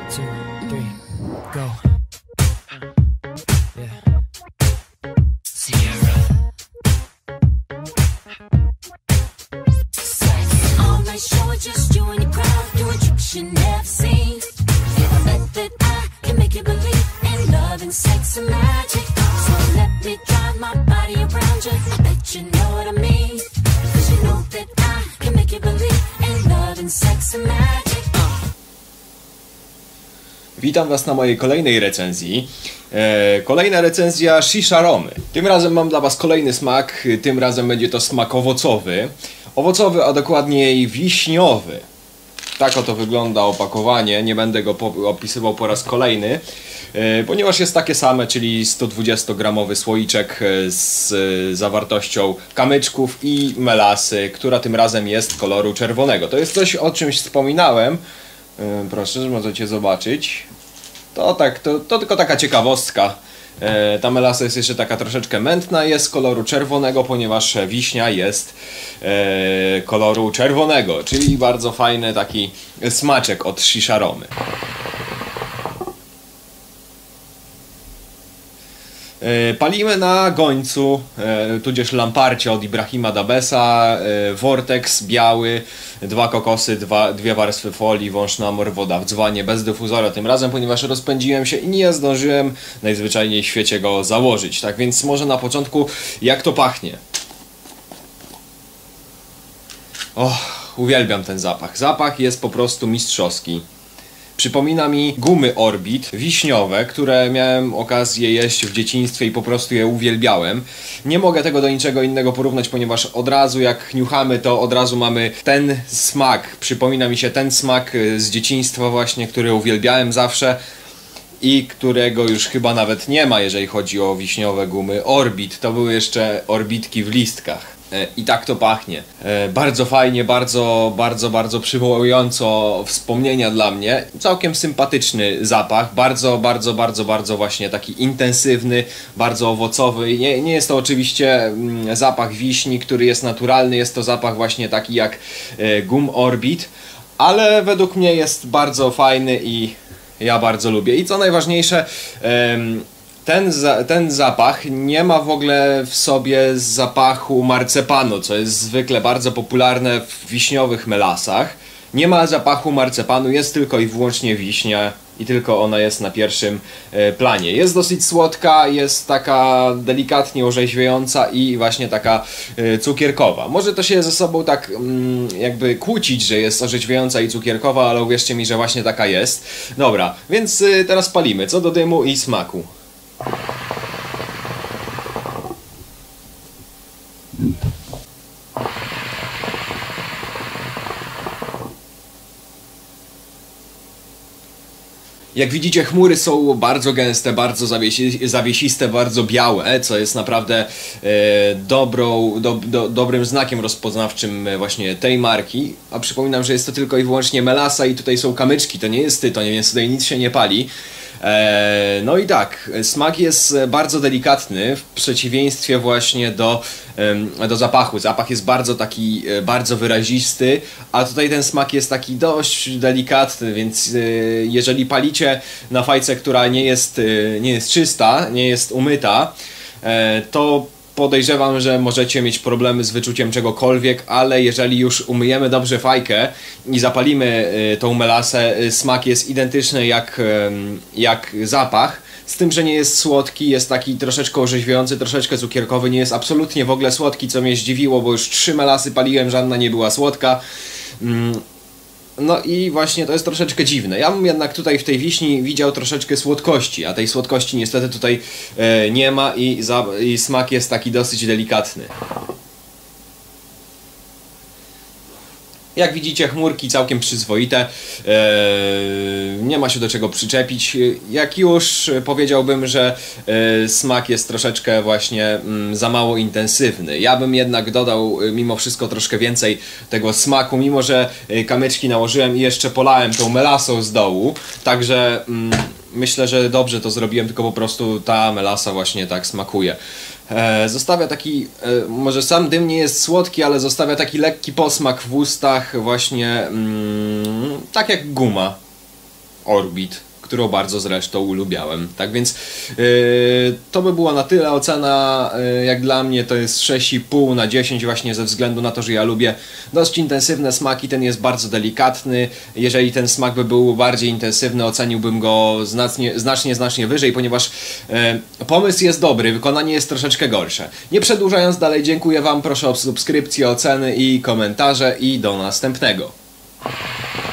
2, 3, go. Yeah. Sierra. All night show it just you and your crowd doing tricks you never seen. Bet that I can make you believe in love and sex and magic. So let me drive my body around you. I bet you know what I mean. 'Cause you know that I can make you believe in love and sex and magic. Witam Was na mojej kolejnej recenzji. Kolejna recenzja Shisha Romy. Tym razem mam dla Was kolejny smak. Tym razem będzie to smak owocowy. Owocowy, a dokładniej wiśniowy. Tak oto wygląda opakowanie. Nie będę go opisywał po raz kolejny, ponieważ jest takie same, czyli 120-gramowy słoiczek z zawartością kamyczków i melasy, która tym razem jest koloru czerwonego. To jest coś, o czymś wspominałem. Proszę, że możecie zobaczyć. To tylko taka ciekawostka. Ta melasa jest jeszcze taka troszeczkę mętna, jest koloru czerwonego, ponieważ wiśnia jest koloru czerwonego, czyli bardzo fajny taki smaczek od Shisha Romy. Palimy na gońcu, tudzież lamparcie od Ibrahima Dabesa, Vortex biały, 2 kokosy, 2 warstwy folii, wąż na mor, woda w dzwanie, bez dyfuzora tym razem, ponieważ rozpędziłem się i nie zdążyłem najzwyczajniej w świecie go założyć. Tak więc może na początku jak to pachnie. Uwielbiam ten zapach. Zapach jest po prostu mistrzowski. Przypomina mi gumy Orbit wiśniowe, które miałem okazję jeść w dzieciństwie i po prostu je uwielbiałem. Nie mogę tego do niczego innego porównać, ponieważ od razu jak niuchamy, to od razu mamy ten smak. Przypomina mi się ten smak z dzieciństwa właśnie, który uwielbiałem zawsze i którego już chyba nawet nie ma, jeżeli chodzi o wiśniowe gumy Orbit. To były jeszcze orbitki w listkach. I tak to pachnie. Bardzo fajnie, bardzo przywołująco wspomnienia dla mnie. Całkiem sympatyczny zapach. Bardzo właśnie taki intensywny, bardzo owocowy. Nie jest to oczywiście zapach wiśni, który jest naturalny. Jest to zapach właśnie taki jak gum Orbit. Ale według mnie jest bardzo fajny i ja bardzo lubię. I co najważniejsze, ten zapach nie ma w ogóle w sobie zapachu marcepanu, co jest zwykle bardzo popularne w wiśniowych melasach. Nie ma zapachu marcepanu, jest tylko i wyłącznie wiśnia i tylko ona jest na pierwszym planie. Jest dosyć słodka, jest taka delikatnie orzeźwiająca i właśnie taka cukierkowa. Może to się ze sobą tak jakby kłócić, że jest orzeźwiająca i cukierkowa, ale uwierzcie mi, że właśnie taka jest. Dobra, więc teraz palimy. Co do dymu i smaku. Jak widzicie, chmury są bardzo gęste, bardzo zawiesiste, bardzo białe, co jest naprawdę dobrym znakiem rozpoznawczym właśnie tej marki. A przypominam, że jest to tylko i wyłącznie melasa i tutaj są kamyczki, to nie jest tytoń, więc tutaj nic się nie pali. No i tak, smak jest bardzo delikatny w przeciwieństwie właśnie do zapachu. Zapach jest bardzo wyrazisty, a tutaj ten smak jest taki dość delikatny, więc jeżeli palicie na fajce, która nie jest czysta, nie jest umyta, to podejrzewam, że możecie mieć problemy z wyczuciem czegokolwiek, ale jeżeli już umyjemy dobrze fajkę i zapalimy tą melasę, smak jest identyczny jak zapach, z tym, że nie jest słodki, jest taki troszeczkę orzeźwiający, troszeczkę cukierkowy, nie jest absolutnie w ogóle słodki, co mnie zdziwiło, bo już 3 melasy paliłem, żadna nie była słodka. No i właśnie to jest troszeczkę dziwne. Ja bym jednak tutaj w tej wiśni widział troszeczkę słodkości, a tej słodkości niestety tutaj nie ma i smak jest taki dosyć delikatny. Jak widzicie, chmurki całkiem przyzwoite, nie ma się do czego przyczepić. Jak już powiedziałbym, że smak jest troszeczkę właśnie za mało intensywny. Ja bym jednak dodał mimo wszystko troszkę więcej tego smaku, mimo że kamyczki nałożyłem i jeszcze polałem tą melasą z dołu. Także myślę, że dobrze to zrobiłem, tylko po prostu ta melasa właśnie tak smakuje. Zostawia taki, może sam dym nie jest słodki, ale zostawia taki lekki posmak w ustach, właśnie tak jak guma. Orbit, którą bardzo zresztą ulubiałem. Tak więc to by była na tyle. Ocena jak dla mnie to jest 6,5 na 10 właśnie ze względu na to, że ja lubię dość intensywne smaki. Ten jest bardzo delikatny. Jeżeli ten smak by był bardziej intensywny, oceniłbym go znacznie wyżej, ponieważ pomysł jest dobry, wykonanie jest troszeczkę gorsze. Nie przedłużając dalej, dziękuję Wam, proszę o subskrypcję, oceny i komentarze i do następnego.